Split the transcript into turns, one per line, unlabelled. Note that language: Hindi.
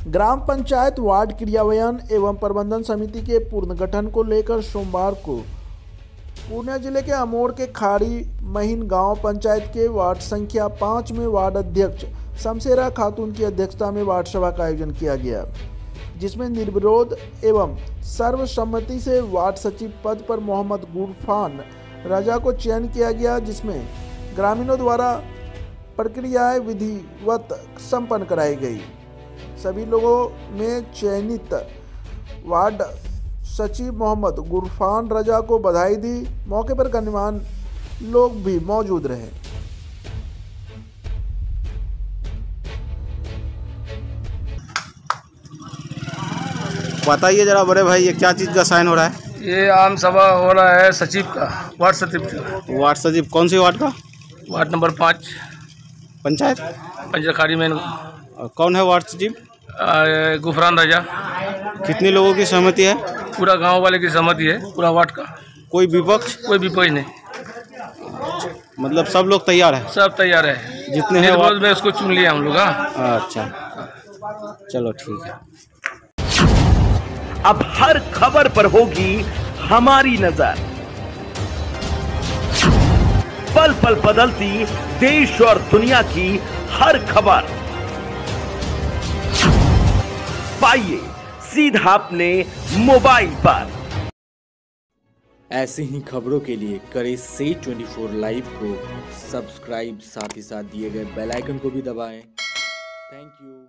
ग्राम पंचायत वार्ड क्रियान्वयन एवं प्रबंधन समिति के पुनर्गठन को लेकर सोमवार को पूर्णिया जिले के अमोर के खाड़ी महीन गांव पंचायत के वार्ड संख्या 5 में वार्ड अध्यक्ष शमशेरा खातून की अध्यक्षता में वार्ड सभा का आयोजन किया गया, जिसमें निर्विरोध एवं सर्वसम्मति से वार्ड सचिव पद पर मोहम्मद गुरफान रजा को चयन किया गया, जिसमें ग्रामीणों द्वारा प्रक्रियाएं विधिवत संपन्न कराई गई। सभी लोगों में चयनित वार्ड सचिव मोहम्मद गुरफान रजा को बधाई दी। मौके पर गणमान्य लोग भी मौजूद रहे।
बताइए जरा बड़े भाई, ये क्या चीज़ का साइन हो रहा है?
ये आम सभा हो रहा है सचिव का, वार्ड सचिव का।
वार्ड सचिव कौन सी वार्ड का?
वार्ड नंबर 5
पंचायत
पंचखाड़ी में।
कौन है वार्ड सचिव?
गुफरान रजा।
कितने लोगों की सहमति है?
पूरा गांव वाले की सहमति है, पूरा वार्ड का।
कोई विपक्ष?
कोई विपक्ष नहीं,
मतलब सब लोग तैयार है?
सब तैयार है,
जितने हैं
वार्ड में उसको चुन लिया हम लोग।
अच्छा, चलो ठीक है।
अब हर खबर पर होगी हमारी नजर, पल पल बदलती देश और दुनिया की हर खबर पाइए सीधा अपने मोबाइल पर।
ऐसे ही खबरों के लिए करें से 24 लाइव को सब्सक्राइब, साथ ही साथ दिए गए बेल आइकन को भी दबाएं। Thank you.